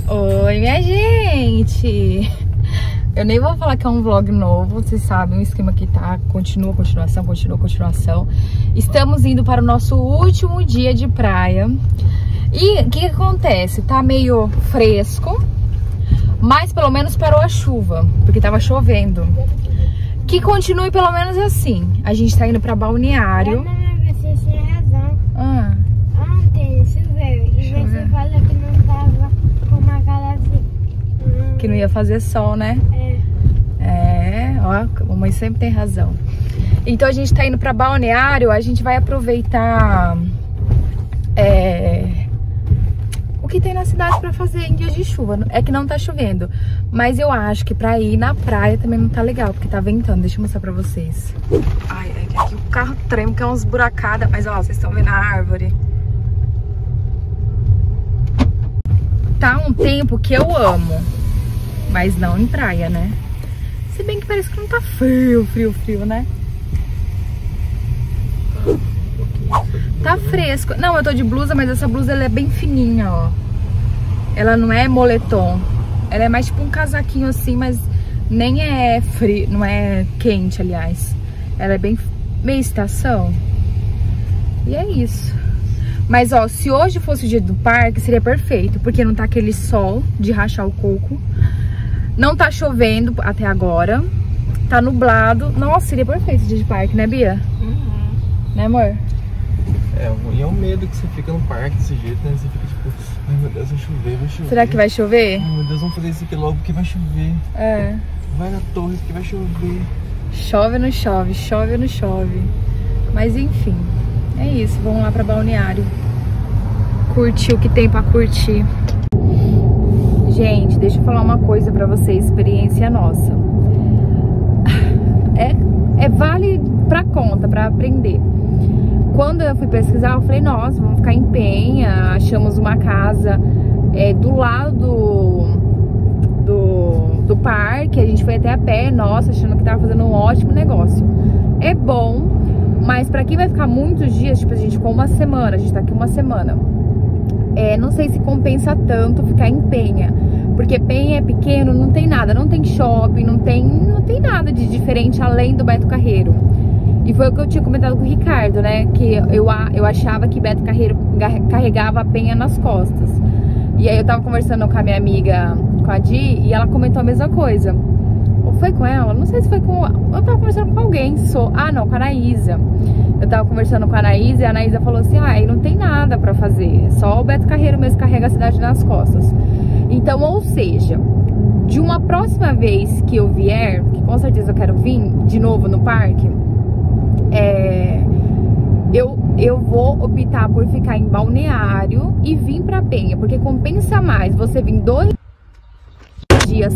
Oi, minha gente! Eu nem vou falar que é um vlog novo, vocês sabem o esquema que tá, continuação. Estamos indo para o nosso último dia de praia. E o que acontece? Tá meio fresco, mas pelo menos parou a chuva, porque tava chovendo. Que continue pelo menos assim. A gente tá indo pra Balneário. Você tem razão. Ontem choveu e você falou que não tava com uma cara assim. Que não ia fazer sol, né? Ó, a mamãe sempre tem razão. Então a gente tá indo pra Balneário, a gente vai aproveitar o que tem na cidade pra fazer em dias de chuva. É que não tá chovendo, mas eu acho que pra ir na praia também não tá legal, porque tá ventando. Deixa eu mostrar pra vocês. Ai, é que aqui o carro treme, que é uns buracadas, mas ó, vocês estão vendo a árvore. Tá um tempo que eu amo, mas não em praia, né? Se bem que parece que não tá frio, né? Tá fresco. Não, eu tô de blusa, mas essa blusa ela é bem fininha, ó. Ela não é moletom. Ela é mais tipo um casaquinho assim, mas nem é frio, não é quente, aliás. Ela é bem meia estação. E é isso. Mas ó, se hoje fosse o dia do parque, seria perfeito, porque não tá aquele sol de rachar o coco. Não tá chovendo até agora. Tá nublado. Nossa, seria perfeito o dia de parque, né, Bia? Né, amor? E é um medo que você fica no parque desse jeito, né? Você fica tipo, ai meu Deus, vai chover. Será que vai chover? Ai meu Deus, vamos fazer isso aqui logo porque vai chover. Vai na torre que vai chover. Chove ou não chove, chove ou não chove. Mas enfim, é isso. Vamos lá pra Balneário. Curtir o que tem pra curtir. Gente, deixa eu falar uma coisa pra vocês, experiência nossa. Vale pra conta, pra aprender. Quando eu fui pesquisar, eu falei, nossa, vamos ficar em Penha. Achamos uma casa do lado do parque. A gente foi até a pé, nossa, achando que tava fazendo um ótimo negócio. É bom, mas pra quem vai ficar muitos dias, tipo, a gente ficou uma semana, a gente tá aqui uma semana. Não sei se compensa tanto ficar em Penha, porque Penha é pequeno, não tem nada, não tem shopping, não tem nada de diferente além do Beto Carreiro. E foi o que eu tinha comentado com o Ricardo, né, que eu achava que Beto Carreiro carregava a Penha nas costas. E aí eu tava conversando com a minha amiga, com a Di, e ela comentou a mesma coisa. Ou foi com ela? Não sei se foi com... Eu tava conversando com alguém, não, com a Anaísa. Eu tava conversando com a Anaísa e a Anaísa falou assim, aí não tem nada pra fazer, só o Beto Carreiro mesmo carrega a cidade nas costas. Então, ou seja, de uma próxima vez que eu vier, que com certeza eu quero vir de novo no parque, eu vou optar por ficar em Balneário e vir pra Penha, porque compensa mais você vir 2 dias...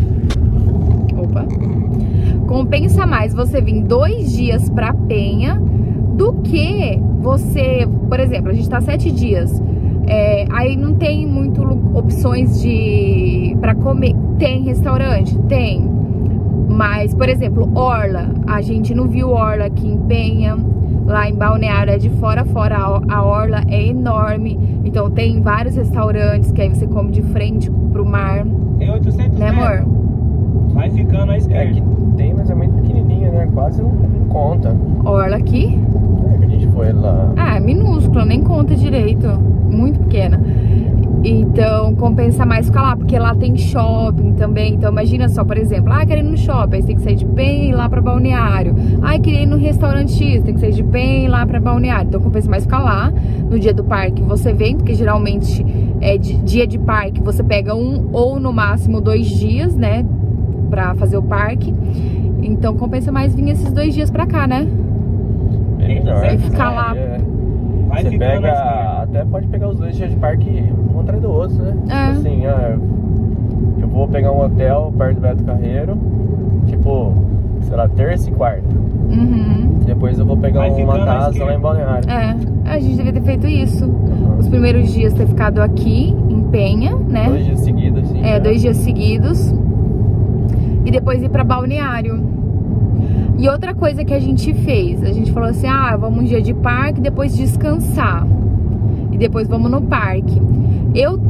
Compensa mais você vir 2 dias pra Penha do que você... Por exemplo, a gente tá 7 dias. Aí não tem muito opções pra comer. Tem restaurante? Tem. Mas, por exemplo, Orla. A gente não viu Orla aqui em Penha. Lá em Balneário é de fora a fora. A Orla é enorme. Então tem vários restaurantes que aí você come de frente pro mar. Tem 800 né, amor? Vai ficando à esquerda. Aqui tem, mas é muito pequenininha, né? Quase não conta. Orla aqui? Que a gente foi lá. É minúscula, nem conta direito. Muito pequena. Então compensa mais ficar lá, porque lá tem shopping também. Então imagina só, por exemplo, quero ir no shopping, aí você tem que sair de Penha e ir lá pra Balneário. Queria ir no restaurante X, tem que sair de Penha e ir lá pra Balneário. Então compensa mais ficar lá. No dia do parque você vem, porque geralmente dia de parque você pega 1 ou no máximo 2 dias, né, pra fazer o parque. Então compensa mais vir esses 2 dias pra cá, né? E ficar lá. Você pega, até pode pegar os 2 dias de parque um atrás do outro, né? Tipo assim, eu vou pegar um hotel perto do Beto Carreiro, tipo, sei lá, terça e quarta. Depois eu vou pegar uma casa lá em Balneário. A gente devia ter feito isso. Os primeiros dias ter ficado aqui em Penha, né? 2 dias seguidos, assim. 2 dias seguidos. E depois ir pra Balneário. E outra coisa que a gente fez, a gente falou assim, vamos um dia de parque, depois descansar. E depois vamos no parque. Eu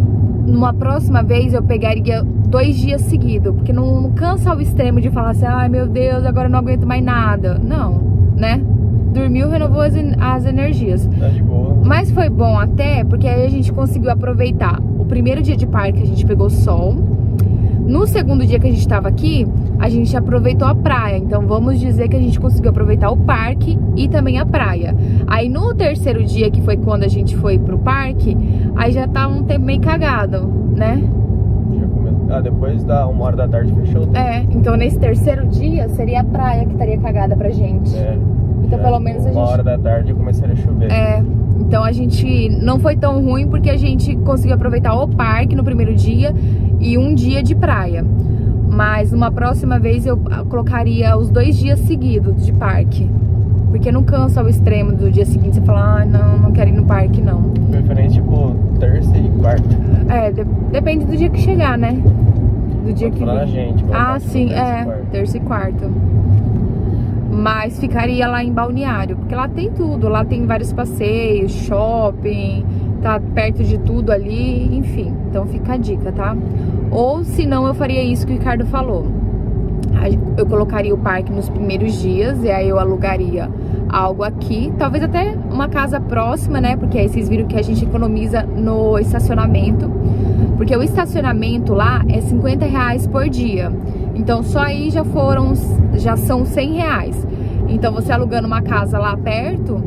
numa próxima vez eu pegaria 2 dias seguidos, porque não cansa ao extremo de falar assim, ai meu Deus, agora eu não aguento mais nada. Não, né? Dormiu, renovou as energias. Tá de boa. Mas foi bom até, porque aí a gente conseguiu aproveitar. O primeiro dia de parque a gente pegou sol. No segundo dia que a gente tava aqui, a gente aproveitou a praia. Então vamos dizer que a gente conseguiu aproveitar o parque e também a praia. Aí no terceiro dia, que foi quando a gente foi pro parque, aí já tava um tempo meio cagado, né? Depois da 1h da tarde fechou. Então nesse terceiro dia seria a praia que estaria cagada pra gente. Então pelo menos a gente... 1h da tarde começaria a chover. Então a gente não foi tão ruim porque a gente conseguiu aproveitar o parque no primeiro dia e um dia de praia. Mas uma próxima vez eu colocaria os 2 dias seguidos de parque. Porque não cansa ao extremo do dia seguinte você falar, não quero ir no parque não. Preferente tipo terça e quarta. Depende do dia que chegar, né? Do dia que a gente. Sim, terça e quarta. Mas ficaria lá em Balneário, porque lá tem tudo, lá tem vários passeios, shopping, tá perto de tudo ali, enfim. Então fica a dica, tá? Ou se não, eu faria isso que o Ricardo falou. Eu colocaria o parque nos primeiros dias e aí eu alugaria algo aqui, talvez até uma casa próxima, né? Porque aí vocês viram que a gente economiza no estacionamento, porque o estacionamento lá é R$50 por dia. Então só aí já são R$100. Então você alugando uma casa lá perto,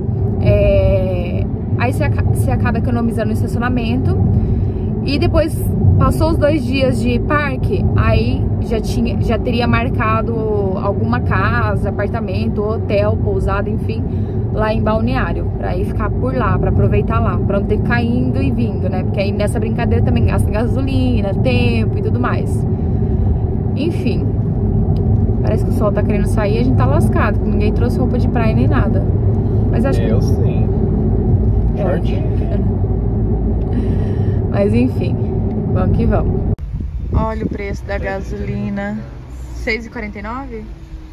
aí você acaba economizando no estacionamento. E depois passou os 2 dias de parque, aí já teria marcado alguma casa, apartamento, hotel, pousada, enfim, lá em Balneário, pra ir ficar por lá, pra aproveitar lá, pra não ter que ficar indo e vindo, né? Porque aí nessa brincadeira também gasta gasolina, tempo e tudo mais. Enfim, parece que o sol tá querendo sair e a gente tá lascado, porque ninguém trouxe roupa de praia nem nada. Mas acho que... sim. Shortinho. Mas enfim, vamos que vamos. Olha o preço da gasolina, R$6,49? Ali,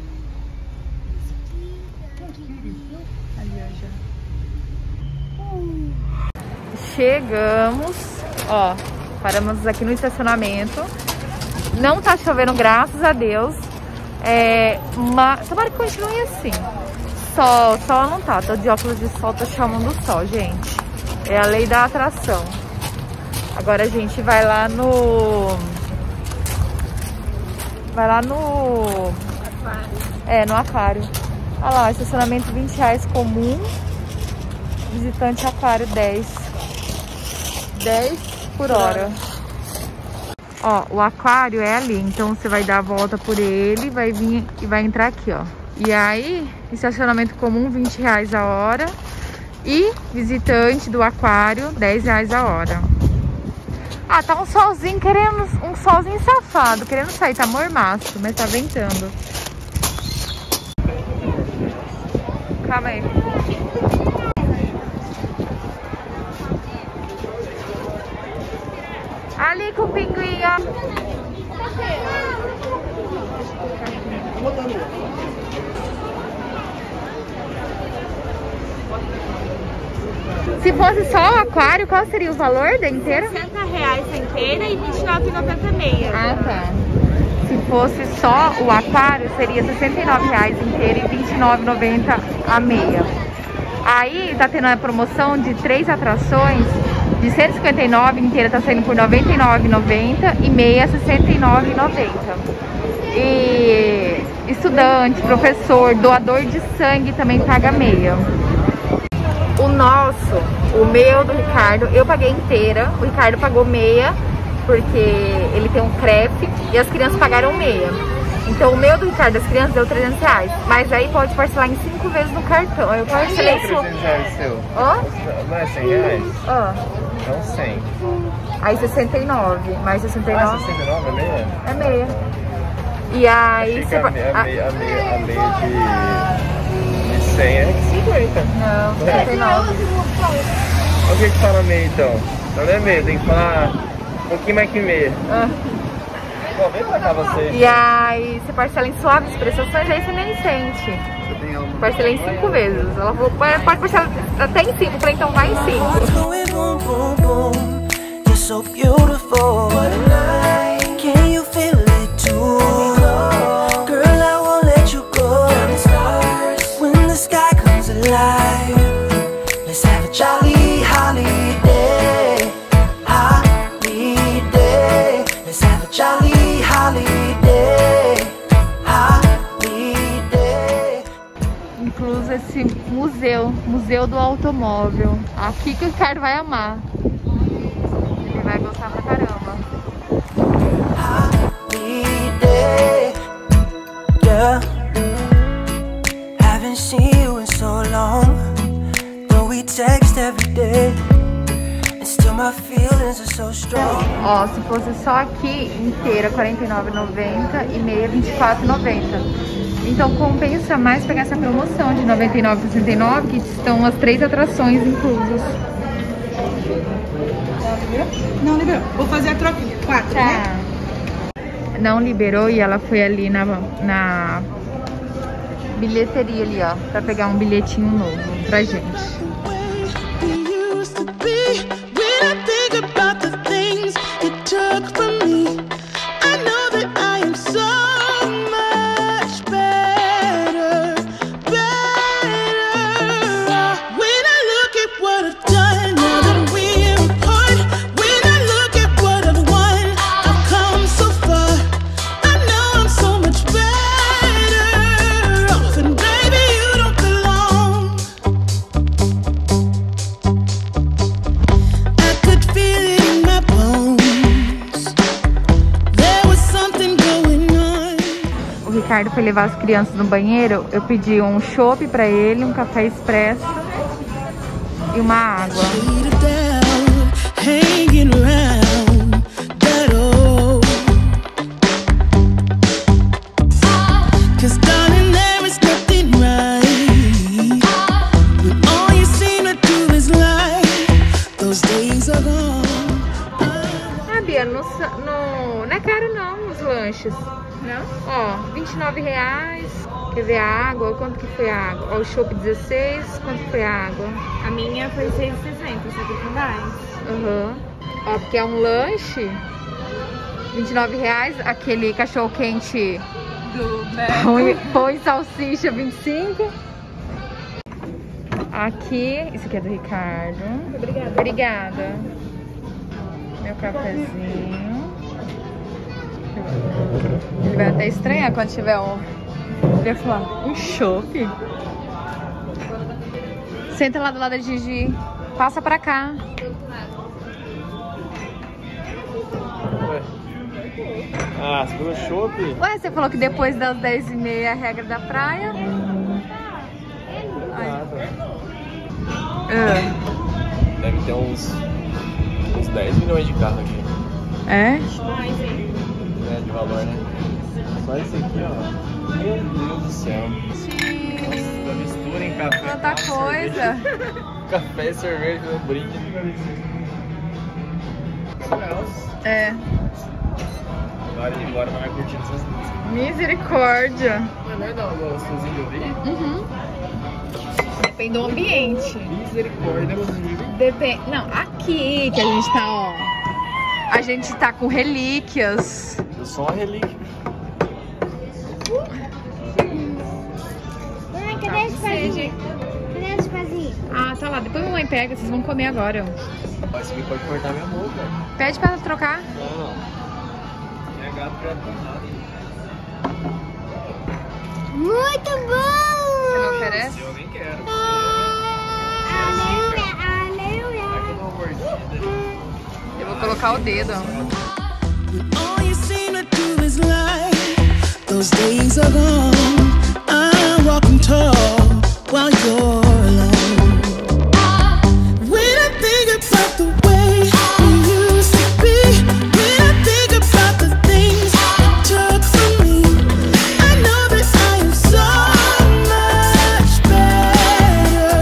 ó, já. Chegamos, ó, paramos aqui no estacionamento. Não tá chovendo, graças a Deus. Tomara que continue assim. Sol não tá, tô de óculos de sol, tô chamando o sol, gente. É a lei da atração. Agora a gente vai lá no... no aquário. Olha lá, estacionamento R$20 comum. Visitante aquário 10 por hora. Ó, o aquário é ali, então você vai dar a volta por ele, vai vir e vai entrar aqui, ó. E aí, estacionamento comum R$20 a hora. E visitante do aquário R$10 a hora. Ah, tá um solzinho, um solzinho safado, querendo sair, tá mormaço, mas tá ventando. Calma aí. Ali com o pinguim, ó. Se fosse só o aquário, qual seria o valor da inteira? R$60 a inteira e R$29,90 meia. Ah, tá. Se fosse só o aquário, seria R$69 inteira e R$29,90 a meia. Aí tá tendo a promoção de 3 atrações de R$159, inteira tá saindo por R$99,90 e meia R$69,90. E estudante, professor, doador de sangue também paga meia. O meu do Ricardo, eu paguei inteira, o Ricardo pagou meia, porque ele tem um crepe e as crianças pagaram meia. Então o meu do Ricardo, as crianças, deu R$300, mas aí pode parcelar em 5 vezes no cartão. Eu parcelei R$300 seu? Ó? Não é R$100? Ó. Então 100. Aí 69, mais 69. Ah, 69 é meia? É meia. E aí você... A meia de 100 é 50. Não, 69. O que fala meia então? Não é meia, tem que falar um pouquinho mais que meia. Bom, vem pra cá você. E aí você parcela em suaves prestações, aí você nem sente. Parcelei em 5 vezes. Ela falou, pode parcelar até em 5. Eu falei, então vai em 5. Museu do Automóvel. Aqui que o Ricardo vai amar. Ele vai gostar pra caramba. Haven't seen you in so long. Though we text every day. Still my feelings are so strong. Ó, se fosse só aqui inteira, R$ 49,90 e meia, R$ 24,90. Então compensa mais pegar essa promoção de R$ 99,69, que estão as 3 atrações inclusas. Não liberou. Vou fazer a troca. 4, tá, né? Não liberou e ela foi ali na bilheteria ali, ó, pra pegar um bilhetinho novo pra gente. O Ricardo foi levar as crianças no banheiro, eu pedi um chopp pra ele, um café expresso e uma água. Ah, Bia, não é caro não os lanches. Não? Ó, R$29. Quer ver a água? Quanto que foi a água? Ó, o chopp 16. Quanto que foi a água? A minha foi R$6,60, só que com gás. Aham. Ó, porque é um lanche. R$29. Aquele cachorro quente Do Beco. pão e salsicha 25. Aqui, isso aqui é do Ricardo. Obrigada. Obrigada. Meu cafezinho. Ele vai até estranhar quando tiver um... Ele vai falar, um chopp? Senta lá do lado da Gigi. Passa pra cá. Ué. Ah, você falou chopp? Ué, você falou que depois das 10h30 é a regra da praia. Deve ter uns 10 milhões de carros aqui. É? Mais, hein? É, de valor, né? Só esse aqui, ó. Meu Deus do céu. Nossa, mistura em café. Quanta coisa. Café e cerveja no brinde. É. Agora não vai curtindo essas músicas. Misericórdia. Não é não, gostosinho de ouvir? Uhum. Depende do ambiente. Misericórdia, Não, aqui que a gente tá, ó. A gente tá com relíquias. Eu sou uma relíquia. Mãe, cadê esse pazinho? Cadê esse pazinho? Ah, tá lá. Depois a mamãe pega, vocês vão comer agora. Esse aqui pode cortar minha boca. Pede pra trocar. Não. Minha gata já tá nada. Muito bom! Você não oferece? Eu nem quero. Aleluia! Eu vou colocar o dedo. All you seem to do is lie. Those days are gone. I'm walking tall while you're alone. When I think about the way we used to be, when I think about the things you took from me, I know that I am so much better.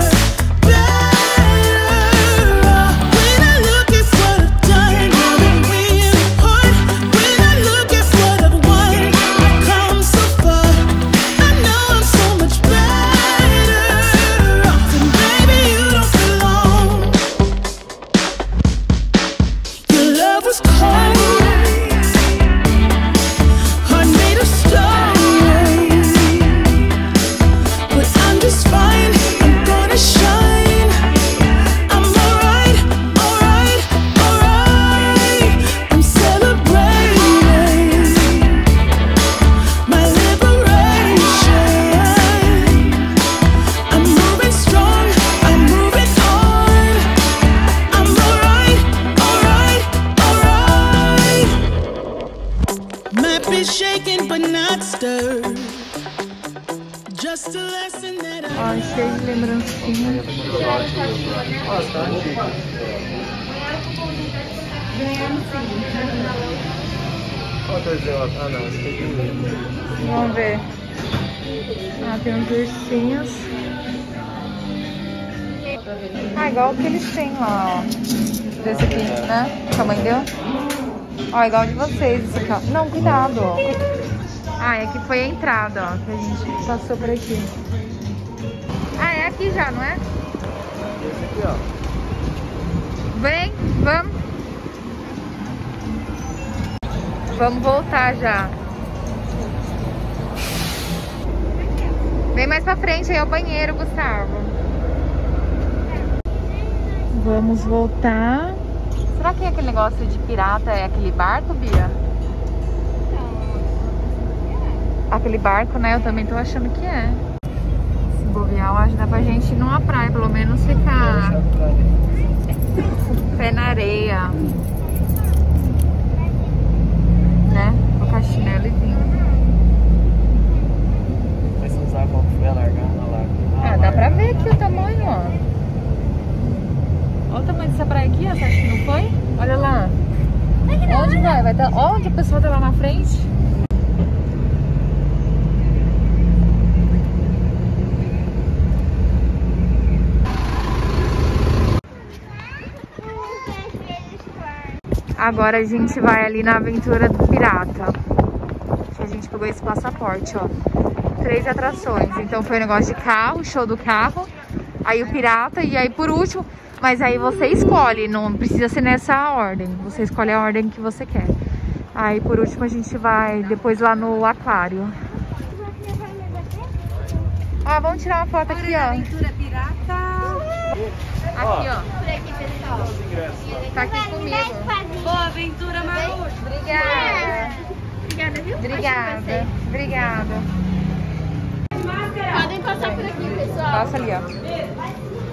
When I look at what I've done, now that we're apart, when I look at what I've won, I've come so far. I know I'm so much better. just a lesson that Ó, cheio de lembrancinha. Bastante. Olha o desenho lá. Ah, não, esse tem que... Vamos ver. Ah, tem uns ursinhos. Ah, igual o que eles têm lá, ó. Desse aqui, né? O tamanho deu? Ó, igual de vocês, esse aqui, ó. Não, cuidado, ó. Ah, é que foi a entrada, ó, que a gente passou por aqui. Ah, é aqui já, não é? Esse aqui, ó. Vem, vamos. Vamos voltar já. Vem mais pra frente, aí é o banheiro, Gustavo. Vamos voltar. Será que é aquele negócio de pirata? É aquele barco, Bia? Aquele barco, né? Eu também tô achando que é. Se bobear, eu acho que dá pra gente ir numa praia, pelo menos ficar com o pé na areia. Né? Colocar chinelo e vinho. Mas se usar qual foi a largada lá. Ah, dá pra ver aqui o tamanho, ó. Olha o tamanho dessa praia aqui, ó. Você acha que não foi? Olha lá. Onde vai? Vai tá... Onde a pessoa tá lá na frente? Agora a gente vai ali na Aventura do Pirata. A gente pegou esse passaporte, ó. 3 atrações. Então foi um negócio de carro, show do carro. Aí o Pirata e aí por último... Mas aí você escolhe, não precisa ser nessa ordem. Você escolhe a ordem que você quer. Aí por último a gente vai depois lá no aquário. Ó, vamos tirar uma foto aqui, ó. Aventura Pirata. Aqui, ó. Por aqui, pessoal. Tá aqui comigo. Boa aventura, Maru. Obrigada. Obrigada, viu? Obrigada. Obrigada. Podem passar por aqui, pessoal. Passa ali, ó.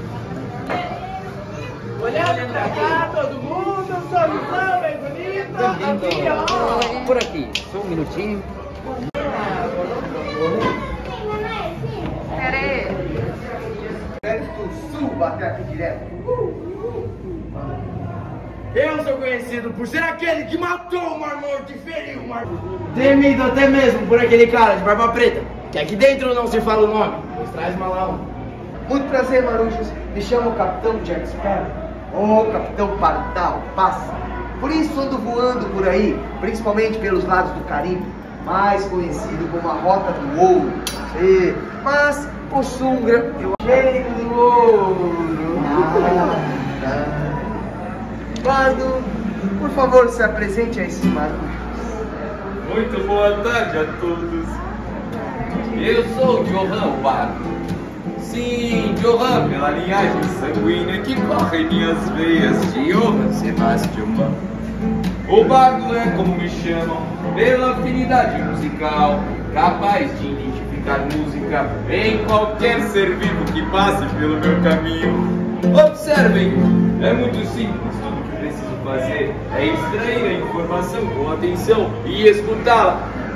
Olhando pra cá, todo mundo, sorrisão, bem bonito. Aqui, ó. Por aqui, só um minutinho. Pera aí. Do Sul, bater aqui direto. Eu sou conhecido por ser aquele que matou o Mar Morto e feriu o Mar Morto. Temido até mesmo por aquele cara de barba preta, que aqui dentro não se fala o nome, pois traz malão. Muito prazer, Marujos. Me chamo Capitão Jack Sparrow. Ô, Capitão Pardal, passa. Por isso ando voando por aí, principalmente pelos lados do Caribe, mais conhecido como a Rota do Ouro. Mas possuo um grande... Cheio do ouro. Bardo, por favor, se apresente a esse Marujos. Muito boa tarde a todos. Eu sou Johan Bardo. Sim, Johan, pela linhagem sanguínea que corre em minhas veias de Johann Sebastian Bach. O Bardo é como me chamam, pela afinidade musical, capaz de identificar música em qualquer ser vivo que passe pelo meu caminho. Observem, é muito simples, tudo que preciso fazer é extrair a informação com atenção e escutá-la.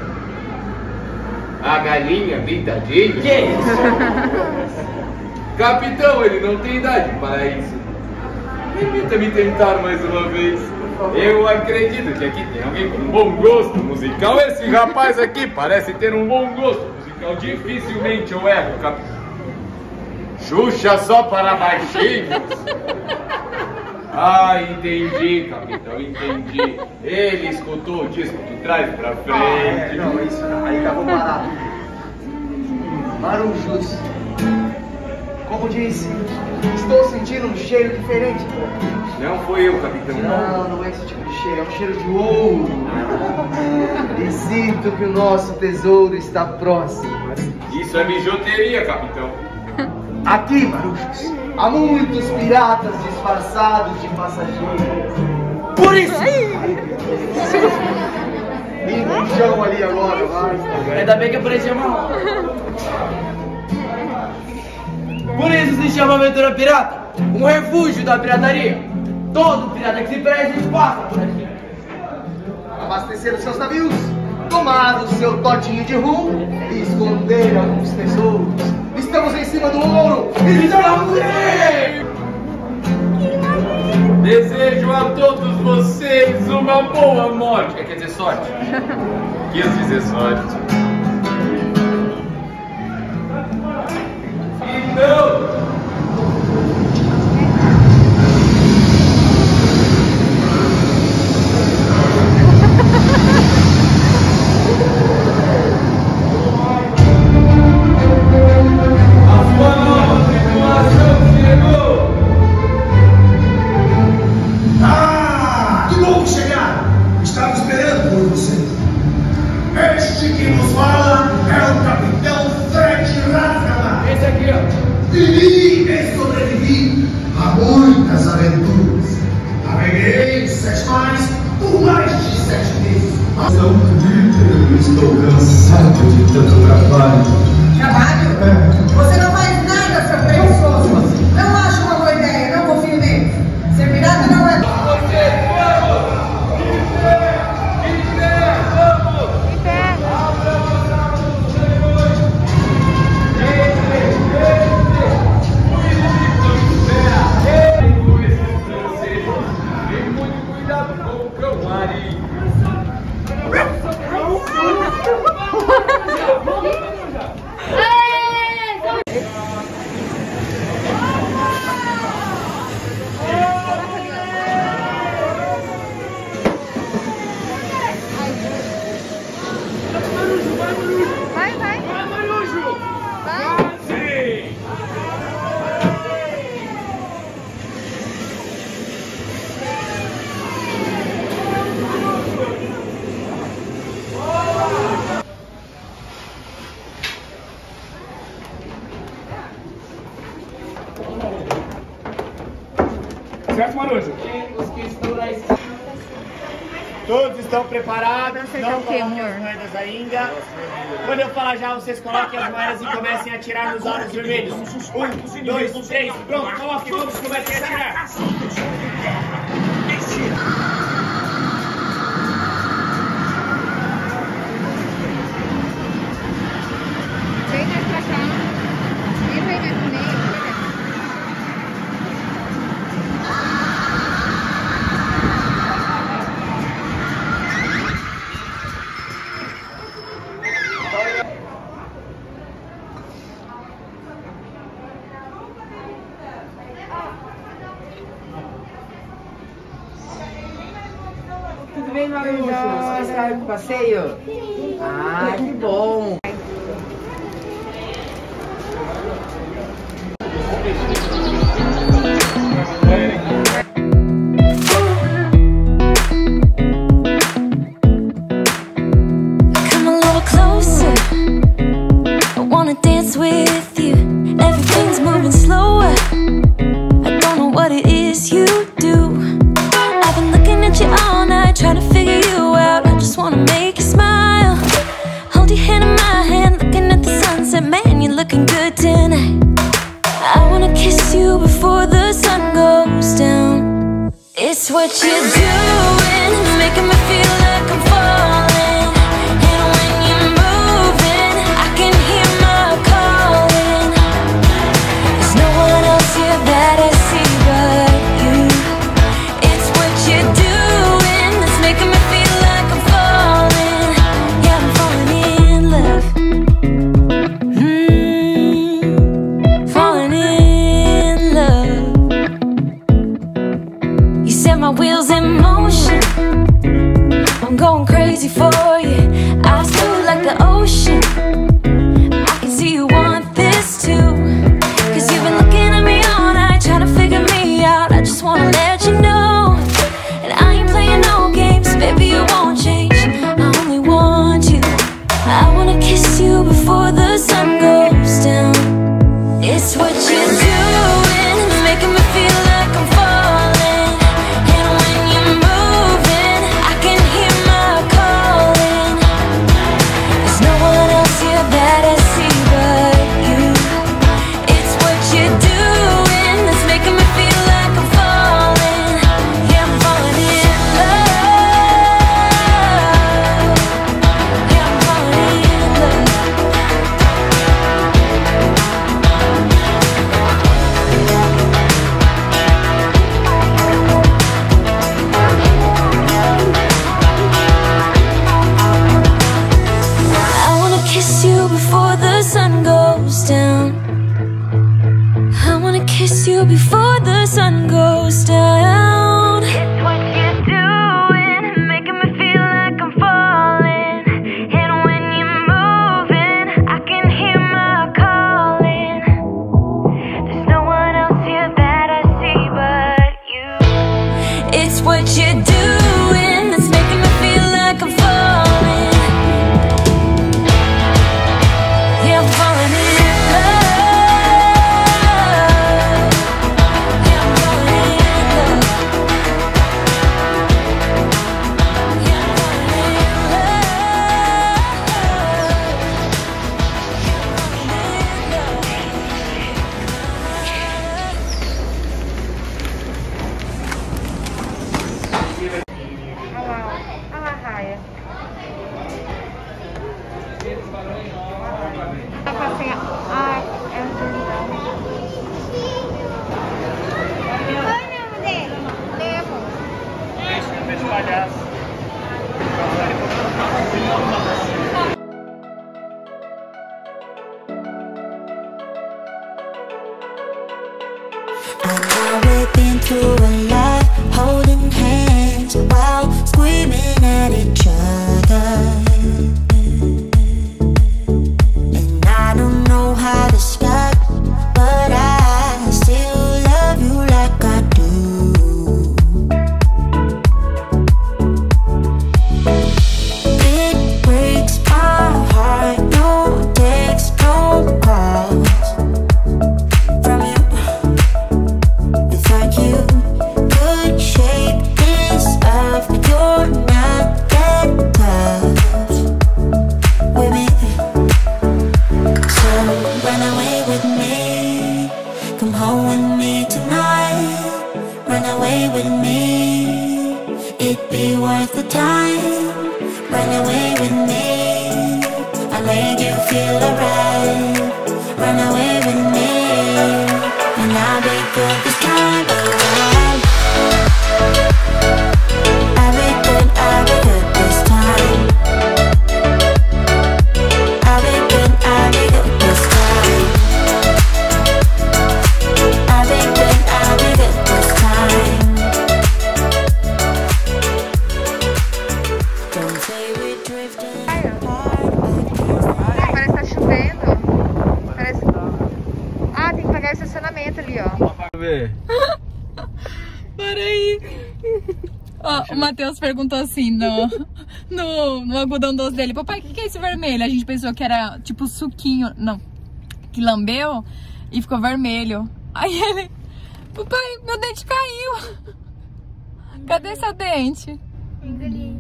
A galinha pintadinha? Que é isso? Capitão, ele não tem idade para isso. Permita-me tentar mais uma vez. Eu acredito que aqui tem alguém com um bom gosto musical. Esse rapaz aqui parece ter um bom gosto musical. Dificilmente eu erro, capitão. Xuxa só para baixinhos. Ah, entendi, capitão, entendi. Ele escutou o disco de trás pra frente. Não, isso não. Aí tá bom barato. Marujos. Como disse, estou sentindo um cheiro diferente. Não foi eu, capitão. Não é esse tipo de cheiro, é um cheiro de ouro. E sinto que o nosso tesouro está próximo. Isso é bijuteria, capitão. Aqui, Marujos, há muitos piratas disfarçados de passageiros. Por isso! Me chão ali agora, vai. Ainda bem que apareceu uma. Por isso se chama Aventura Pirata, um refúgio da pirataria. Todo pirata que se perde passa por aqui. Abastecer os seus navios, tomar o seu totinho de rum e esconder alguns tesouros. Estamos em cima do ouro e estamos livres! Desejo a todos vocês uma boa morte. Quer dizer sorte? Quis dizer sorte. E não! Este que nos fala é o Capitão Fred Rasgala. Esse aqui, ó. Vivi e sobrevivi a muitas aventuras. Naveguei 7 mares por mais de 7 meses. Mas não acredito, estou cansado de tanto trabalho. Trabalho? Você não faz nada, seu preguiçoso. Não acho uma boa ideia, não confio nele. Ser pirata não é... Certo, Marujo? Os que estão lá. Todos estão preparados? Não coloquem as moedas ainda. Quando eu falar já, vocês coloquem as moedas e comecem a atirar nos alvos vermelhos. 1, 2, 3, pronto, coloquem todos, comecem a atirar. Vem mais pra cá. Vem mais no meio. Tudo bem, Marujo? Você saiu pro passeio? Ah, que bom! Come a little closer. I wanna dance with you. Everything's moving slower. I don't know what it is you do. I've been looking at you all night, trying to figure you out. I just wanna make you smile. Hold your hand in my hand, looking at the sunset. Man, you're looking good tonight. I wanna kiss you before the sun goes down. It's what you're doing, making me feel like I'm falling. And when you're moving, I can hear my calling. There's no one else here that I see but you. It's what you're doing that's making me feel like I'm falling. Yeah, I'm falling in love. Falling in love. You set my wheels in motion. I'm going crazy for you. Eyes blue like the ocean. I can see you want this too. Cause you've been looking at me all night, trying to figure me out. I just wanna let you know. And I ain't playing no games, baby, you won't change. I only want you. I wanna kiss you before the sun goes down. It's what you're doing, it's making me feel like I'm falling. And when you're moving, I can hear my calling. There's no one else what you're doing that's making me feel like I'm falling. Yeah, I'm falling in love. Yeah, I'm falling in love. Yeah, I'm falling in Olha lá a raia. Tá passeando. Ai, é um Qual é o nome dele? Nemo. Esse palhaço. We've been through a lot, holding hands while screaming at each other. And I don't know how to stop, but I still love you like I do. It breaks my heart, no text, no calls from you. Without you, could shake this off. You're not that tough with me. So run away with me, come home with me tonight. Run away with me, it'd be worth the time. Run away with me, I'll make you feel alright. Run away with me, and I'll be good this time around. I'll be good this time. I'll be good this time. I'll be good this time. Don't say we're drifting apart. Parece que tá chovendo. Parece... Ah, tem que pagar o estacionamento ali, ó. Vamos ver. Peraí. Ó, o Matheus perguntou assim no algodão doce dele: papai, o que é esse vermelho? A gente pensou que era tipo suquinho. Não. Que lambeu e ficou vermelho. Aí ele: papai, meu dente caiu. Cadê seu dente? Engoli.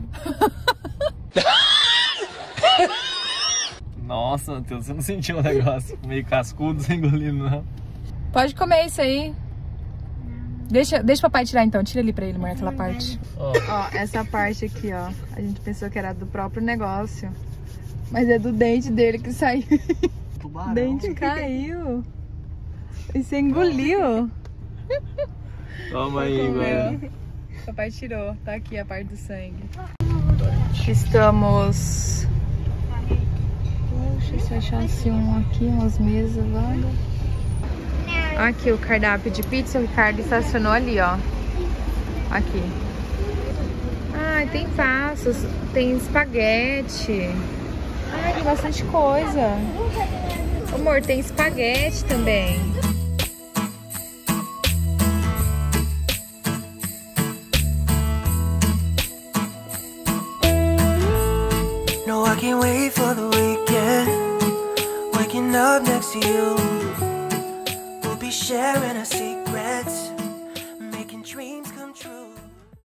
Nossa, Matheus, você não sentiu um negócio meio cascudo sem engolindo, não? Pode comer isso aí. Deixa o papai tirar então. Tira ali pra ele, mãe, aquela parte. Ó, essa parte aqui, ó. A gente pensou que era do próprio negócio. Mas é do dente dele que saiu. O dente caiu. E você engoliu. Toma aí, velho. Papai tirou. Tá aqui a parte do sangue. Estamos... Poxa, se eu achasse um aqui, umas mesas vagas. Aqui o cardápio de pizza, o Ricardo estacionou ali, ó. Aqui. Ai, tem passos, tem espaguete. Ai, tem bastante coisa. Amor, tem espaguete também. No, I can't wait for the weekend. Waking up next to you. We'll be sharing our secrets.